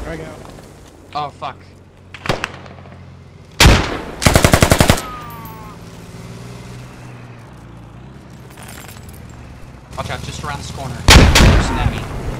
Drag out. Oh, fuck. Watch out, just around this corner. There's an enemy.